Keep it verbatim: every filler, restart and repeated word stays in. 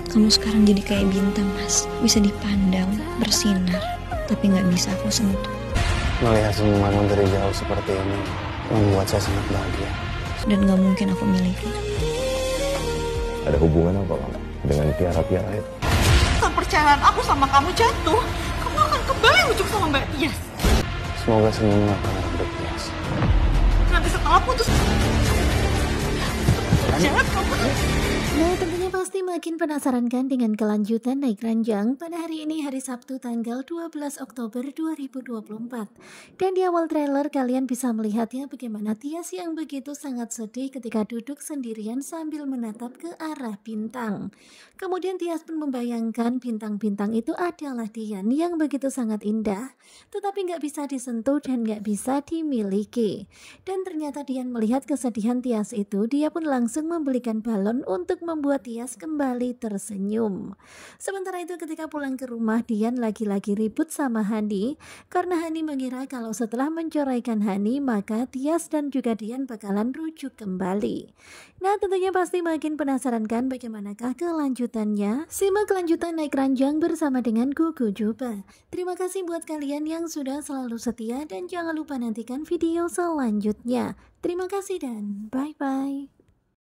Kamu sekarang jadi kayak bintang, Mas. Bisa dipandang, bersinar, tapi nggak bisa aku sentuh. Melihat senyumanmu dari jauh seperti ini membuat saya sangat bahagia. Dan nggak mungkin aku miliki. Ada hubungan apa kamu dengan tiara-tiara itu? Kepercayaan aku sama kamu jatuh, kamu akan kembali ujuk sama Mbak Tias. Semoga senyummu akan lebih Tias. Nanti setelah putus, jangan kamu. Nah, tentunya pasti makin penasaran kan dengan kelanjutan naik ranjang pada hari ini, hari Sabtu tanggal dua belas Oktober dua ribu dua puluh empat. Dan di awal trailer kalian bisa melihatnya bagaimana Tias yang begitu sangat sedih ketika duduk sendirian sambil menatap ke arah bintang. Kemudian Tias pun membayangkan bintang-bintang itu adalah Dian yang begitu sangat indah, tetapi nggak bisa disentuh dan nggak bisa dimiliki. Dan ternyata Dian melihat kesedihan Tias itu, dia pun langsung membelikan balon untuk membuat Tias kembali tersenyum. Sementara itu ketika pulang ke rumah, Dian lagi-lagi ribut sama Hani karena Hani mengira kalau setelah menceraikan Hani maka Tias dan juga Dian bakalan rujuk kembali. Nah, tentunya pasti makin penasaran kan bagaimanakah kelanjutannya. Simak kelanjutan naik ranjang bersama dengan Gugu Juba. Terima kasih buat kalian yang sudah selalu setia dan jangan lupa nantikan video selanjutnya. Terima kasih dan bye-bye.